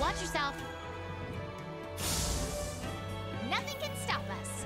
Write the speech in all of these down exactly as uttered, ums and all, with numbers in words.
Watch yourself. Nothing can stop us.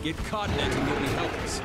Get caught in it and you'll be helpless.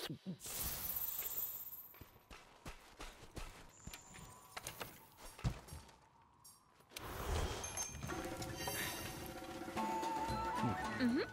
Mm-hmm.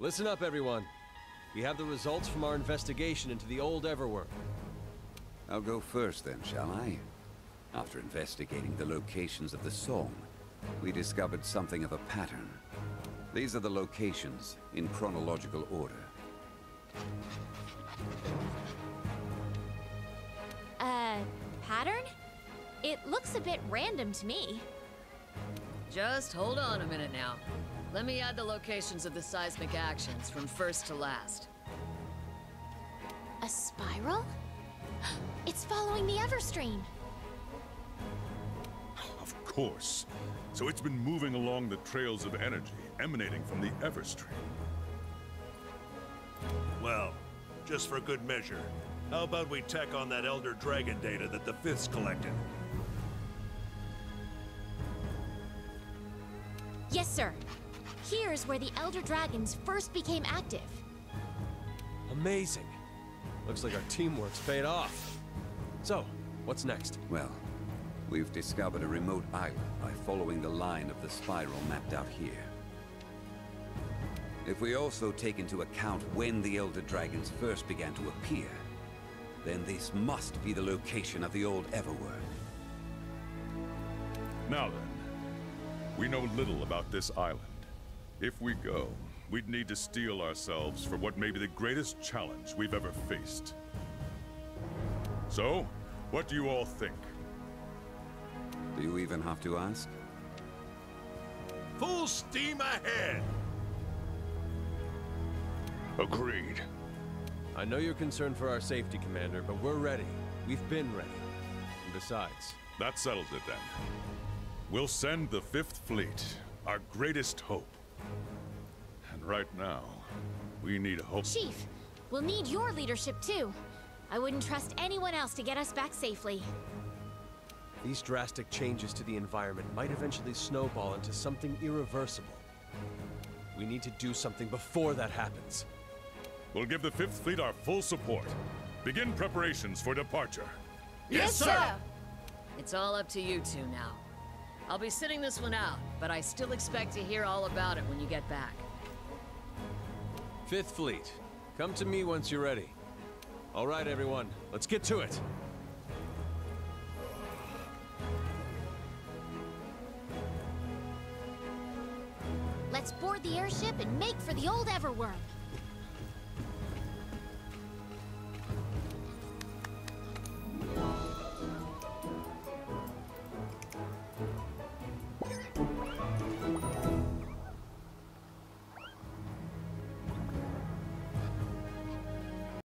Listen up, everyone. We have the results from our investigation into the old Everworm. I'll go first then, shall I? After investigating the locations of the song, we discovered something of a pattern. These are the locations in chronological order. Uh, pattern? It looks a bit random to me. Just hold on a minute now. Let me add the locations of the seismic actions from first to last. A spiral? It's following the Everstream. Of course. So it's been moving along the trails of energy emanating from the Everstream. Well, just for good measure, how about we tack on that Elder Dragon data that the Fifth's collected? Yes, sir. Here's where the Elder Dragons first became active. Amazing. Looks like our teamwork's paid off. So, what's next? Well, we've discovered a remote island by following the line of the spiral mapped out here. If we also take into account when the Elder Dragons first began to appear, then this must be the location of the old Everworm. Now then, we know little about this island. If we go, we'd need to steel ourselves for what may be the greatest challenge we've ever faced. So, what do you all think? Do you even have to ask? Full steam ahead! Agreed. I know you're concerned for our safety, Commander, but we're ready. We've been ready. And besides... That settles it then. We'll send the Fifth Fleet, our greatest hope. And right now, we need hope. Chief, we'll need your leadership too. I wouldn't trust anyone else to get us back safely. These drastic changes to the environment might eventually snowball into something irreversible. We need to do something before that happens. We'll give the Fifth Fleet our full support. Begin preparations for departure. Yes, sir! It's all up to you two now. I'll be sitting this one out, but I still expect to hear all about it when you get back. Fifth Fleet, come to me once you're ready. All right, everyone, let's get to it. Let's board the airship and make for the old Everworm.